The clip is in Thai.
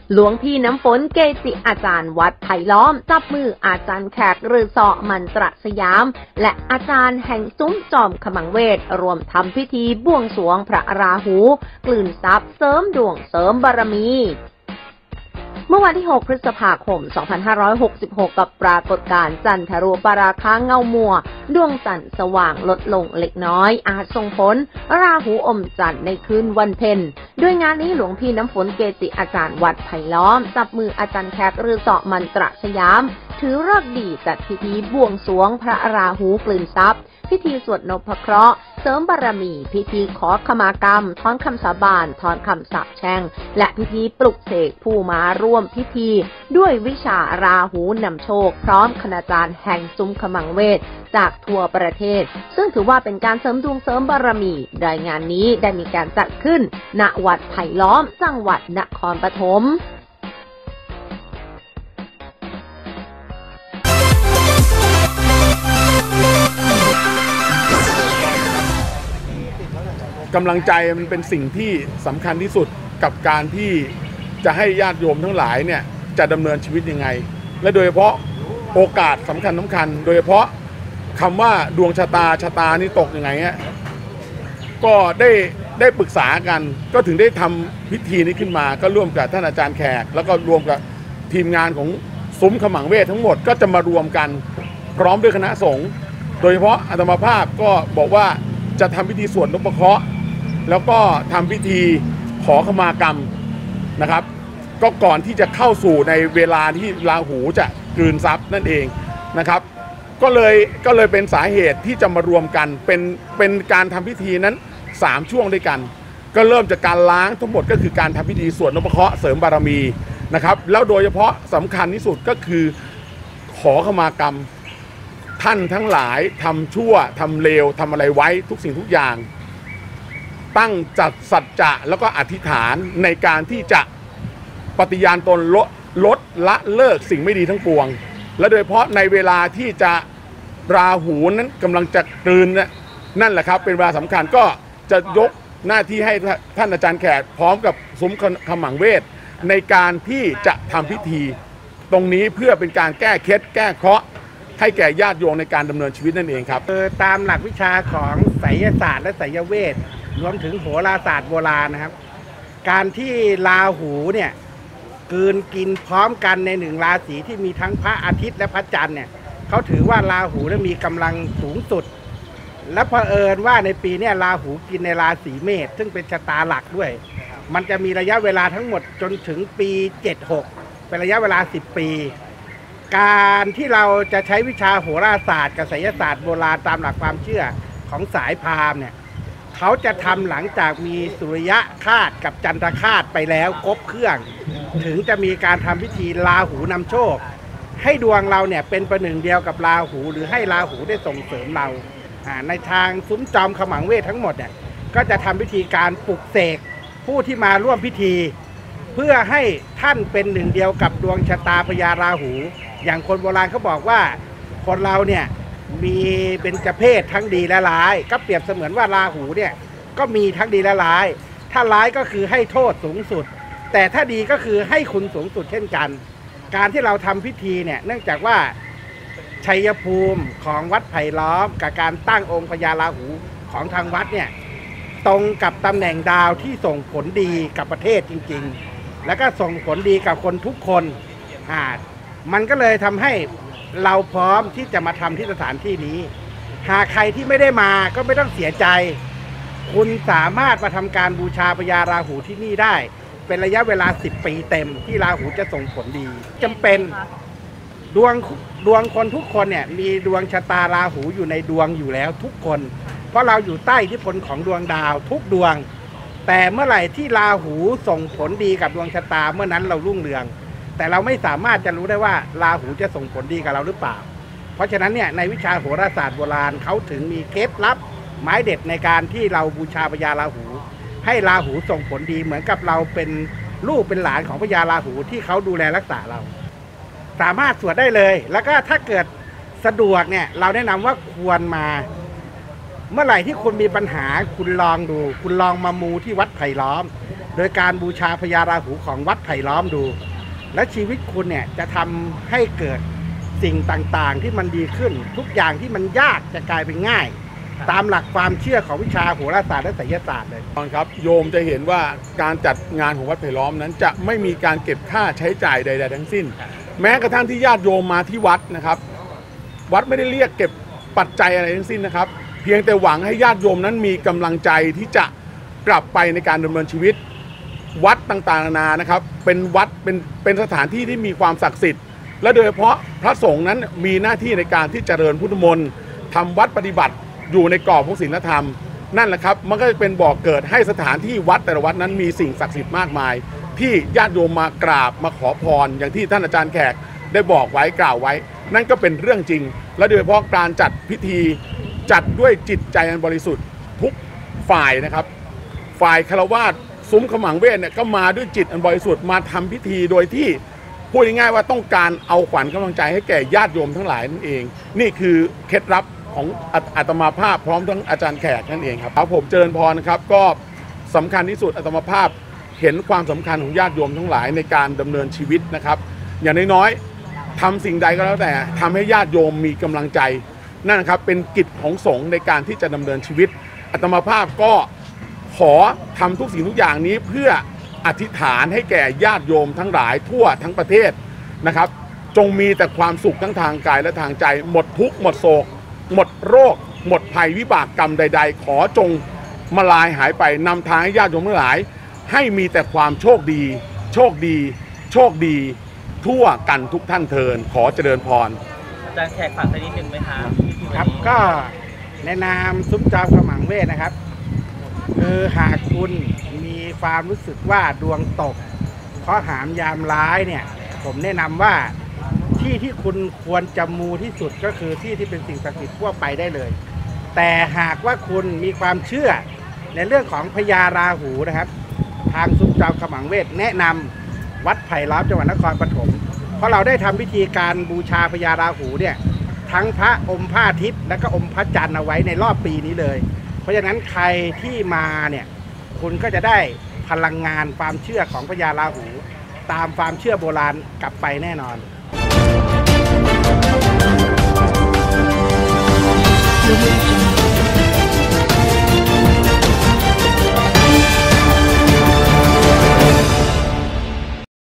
หลวงพี่น้ำฝนเกจิอาจารย์วัดไผ่ล้อมจับมืออาจารย์แขกฤาษีมันตรสยามและอาจารย์แห่งซุ้มจอมขมังเวทรวมทำพิธีบวงสรวงพระราหูกลืนทรัพย์เสริมดวงเสริมบารมีเมื่อวันที่ 6 พฤษภาคม 2566 กับปรากฏการณ์จันทรุปราคาเงามัวดวงจันทร์สว่างลดลงเล็กน้อยอาจส่งผลราหูอมจันทร์ในคืนวันเพ็ญด้วยงานนี้หลวงพี่น้ำฝนเกจิอาจารย์วัดไผ่ล้อมจับมืออาจารย์แขกฤาษีมันตรสยามถือฤกษ์ดีจัดพิธีบวงสรวงพระราหูกลืนทรัพย์พิธีสวดนพเคราะห์เสริมบารมีพิธีขอขมากรรมถอนคำสาบานถอนคำสาปแช่งและพิธีปลุกเสกผู้มาร่วมพิธีด้วยวิชาราหูนำโชคพร้อมคณาจารย์แห่งซุ้มขมังเวทจากทั่วประเทศซึ่งถือว่าเป็นการเสริมดวงเสริมบารมีโดยงานนี้ได้มีการจัดขึ้นณวัดไผ่ล้อมจังหวัดนครปฐมกำลังใจมันเป็นสิ่งที่สำคัญที่สุดกับการที่จะให้ญาติโยมทั้งหลายเนี่ยจะดำเนินชีวิตยังไงและโดยเฉพาะโอกาสสำคัญโดยเฉพาะคำว่าดวงชะตานี่ตกยังไงฮะก็ได้ปรึกษากันก็ถึงได้ทำพิธีนี้ขึ้นมาก็ร่วมกับท่านอาจารย์แขกแล้วก็รวมกับทีมงานของซุ้มขมังเวททั้งหมดก็จะมารวมกันพร้อมด้วยคณะสงฆ์โดยเฉพาะอาตมาภาพก็บอกว่าจะทำพิธีสวดนพเคราะห์แล้วก็ทำพิธีขอขมากรรมนะครับก็ก่อนที่จะเข้าสู่ในเวลาที่ราหูจะกลืนทรัพย์นั่นเองนะครับก็เลยเป็นสาเหตุที่จะมารวมกันเป็นการทำพิธีนั้น3ช่วงด้วยกันก็เริ่มจากการล้างทั้งหมดก็คือการทำพิธีสวดนพเคราะห์เสริมบารมีนะครับแล้วโดยเฉพาะสำคัญที่สุดก็คือขอขมากรรมท่านทั้งหลายทำชั่วทำเลวทำอะไรไว้ทุกสิ่งทุกอย่างตั้งจัดสัจจะแล้วก็อธิษฐานในการที่จะปฏิญาณตนลดละเลิกสิ่งไม่ดีทั้งปวงและโดยเฉพาะในเวลาที่จะราหูนั้นกำลังจะกลืนนั่นแหละครับเป็นเวลาสำคัญก็จะยกหน้าที่ให้ท่านอาจารย์แขกพร้อมกับซุ้มขมังเวทในการที่จะทำพิธีตรงนี้เพื่อเป็นการแก้เคล็ดแก้เคราะห์ให้แก่ญาติโยมในการดำเนินชีวิตนั่นเองครับตามหลักวิชาของไสยศาสตร์และไสยเวทรวมถึงโหราศาสตร์โบราณนะครับการที่ราหูเนี่ยกลืนกินพร้อมกันในหนึ่งราศีที่มีทั้งพระอาทิตย์และพระจันทร์เนี่ยเขาถือว่าราหูได้มีกำลังสูงสุดและเผอิญว่าในปีนี้ราหูกินในราศีเมษซึ่งเป็นชะตาหลักด้วยมันจะมีระยะเวลาทั้งหมดจนถึงปี76เป็นระยะเวลา10ปีการที่เราจะใช้วิชาโหราศาสตร์กับไสยศาสตร์โบราณตามหลักความเชื่อของสายพราหมณ์เนี่ยเขาจะทำหลังจากมีสุริยะคาตกับจันทคาตไปแล้วครบเครื่องถึงจะมีการทำพิธีราหูนำโชคให้ดวงเราเนี่ยเป็นประหนึ่งเดียวกับราหูหรือให้ราหูได้ส่งเสริมเราในทางซุ้มจอมขมังเวททั้งหมดเนี่ยก็จะทำพิธีการปลุกเสกผู้ที่มาร่วมพิธีเพื่อให้ท่านเป็นหนึ่งเดียวกับดวงชะตาพญาราหูอย่างคนโบราณเขาบอกว่าคนเราเนี่ยมีเป็นเจเพศทั้งดีและร้ายก็เปรียบเสมือนว่าราหูเนี่ยก็มีทั้งดีและร้ายถ้าร้ายก็คือให้โทษสูงสุดแต่ถ้าดีก็คือให้คุณสูงสุดเช่นกันการที่เราทำพิธีเนี่ยเนื่องจากว่าชัยภูมิของวัดไผ่ล้อมกับการตั้งองค์พญาราหูของทางวัดเนี่ยตรงกับตำแหน่งดาวที่ส่งผลดีกับประเทศจริงๆแล้วก็ส่งผลดีกับคนทุกคนมันก็เลยทำให้เราพร้อมที่จะมาทำที่สถานที่นี้หากใครที่ไม่ได้มาก็ไม่ต้องเสียใจคุณสามารถมาทำการบูชาพญาราหูที่นี่ได้เป็นระยะเวลา10ปีเต็มที่ราหูจะส่งผลดีจำเป็นดวงคนทุกคนเนี่ยมีดวงชะตาราหูอยู่ในดวงอยู่แล้วทุกคนเพราะเราอยู่ใต้อิทธิพลของดวงดาวทุกดวงแต่เมื่อไหร่ที่ราหูส่งผลดีกับดวงชะตาเมื่อนั้นเรารุ่งเรืองแต่เราไม่สามารถจะรู้ได้ว่าราหูจะส่งผลดีกับเราหรือเปล่าเพราะฉะนั้นเนี่ยในวิชาโหราศาสตร์โบราณเขาถึงมีเคล็ดลับไม้เด็ดในการที่เราบูชาพญาราหูให้ราหูส่งผลดีเหมือนกับเราเป็นลูกเป็นหลานของพญาราหูที่เขาดูแลรักษาเราสามารถสวดได้เลยแล้วก็ถ้าเกิดสะดวกเนี่ยเราแนะนำว่าควรมาเมื่อไหร่ที่คุณมีปัญหาคุณลองดูคุณลองมามูที่วัดไผ่ล้อมโดยการบูชาพญาราหูของวัดไผ่ล้อมดู และชีวิตคุณเนี่ยจะทำให้เกิดสิ่งต่างๆที่มันดีขึ้นทุกอย่างที่มันยากจะกลายเป็นง่ายตามหลักความเชื่อของวิชาโหราศาสตร์และไสยศาสตร์เลยครับโยมจะเห็นว่าการจัดงานของวัดไผ่ล้อมนั้นจะไม่มีการเก็บค่าใช้จ่ายใดๆทั้งสิ้นแม้กระทั่งที่ญาติโยมมาที่วัดนะครับวัดไม่ได้เรียกเก็บปัจจัยอะไรทั้งสิ้นนะครับเพียงแต่หวังให้ญาติโยมนั้นมีกำลังใจที่จะกลับไปในการดำเนินชีวิตวัดต่างๆนานานะครับเป็นวัดเป็นสถานที่ที่มีความศักดิ์สิทธิ์และโดยเฉพาะพระสงฆ์นั้นมีหน้าที่ในการที่เจริญพุทธมนต์ทำวัดปฏิบัติอยู่ในกรอบของศีลธรรมนั่นแหละครับมันก็จะเป็นบ่อกเกิดให้สถานที่วัดแต่ละวัดนั้นมีสิ่งศักดิ์สิทธิ์มากมายที่ญาติโยมมากราบมาขอพรอย่างที่ท่านอาจารย์แขกได้บอกไว้กล่าวไว้นั่นก็เป็นเรื่องจริงและโดยเฉพาะการจัดพิธีจัดด้วยจิตใจอันบริสุทธิ์ทุกฝ่ายนะครับฝ่ายฆราวาสซุ้มขมังเวทเนี่ยก็มาด้วยจิตอันบริสุทธิ์มาทำพิธีโดยที่พูดง่ายๆว่าต้องการเอาขวัญกำลังใจให้แก่ญาติโยมทั้งหลายนั่นเองนี่คือเคล็ดลับของอาตมาภาพพร้อมทั้งอาจารย์แขกนั่นเองครับผมเจริญพรนะครับก็สำคัญที่สุดอาตมาภาพเห็นความสำคัญของญาติโยมทั้งหลายในการดำเนินชีวิตนะครับอย่างน้อยๆทำสิ่งใดก็แล้วแต่ทำให้ญาติโยมมีกำลังใจนั่นนะครับเป็นกิจของสงฆ์ในการที่จะดำเนินชีวิตอาตมาภาพก็ขอทำทุกสิ่งทุกอย่างนี้เพื่ออธิษฐานให้แก่ญาติโยมทั้งหลายทั่วทั้งประเทศนะครับจงมีแต่ความสุขทั้งทางกายและทางใจหมดทุกข์หมดโศกหมดโรคหมดภัยวิบากกรรมใดๆขอจงมาลายหายไปนำทางให้ญาติโยมทั้งหลายให้มีแต่ความโชคดีโชคดีโชคดีทั่วกันทุกท่านเทินขอเจริญพรอาจารย์แขกฝากสักนิดหนึ่งไหมครับครับก็ในนามซุ้มจอมขมังเวทนะครับคือหากคุณมีความรู้สึกว่าดวงตกเคราะห์หามยามร้ายเนี่ยผมแนะนำว่าที่คุณควรจะมูที่สุดก็คือที่เป็นสิ่งศักดิ์สิทธิ์ทั่วไปได้เลยแต่หากว่าคุณมีความเชื่อในเรื่องของพญาราหูนะครับทางซุ้มจอมขมังเวทแนะนำวัดไผ่ล้อมจังหวัดนครปฐมเพราะเราได้ทำพิธีการบูชาพญาราหูเนี่ยทั้งพระอมพระอาทิตย์และก็อมพระจันทร์เอาไว้ในรอบปีนี้เลยเพราะฉะนั้นใครที่มาเนี่ยคุณก็จะได้พลังงานความเชื่อของพญาราหูตามความเชื่อโบราณกลับไปแน่นอน Thank you.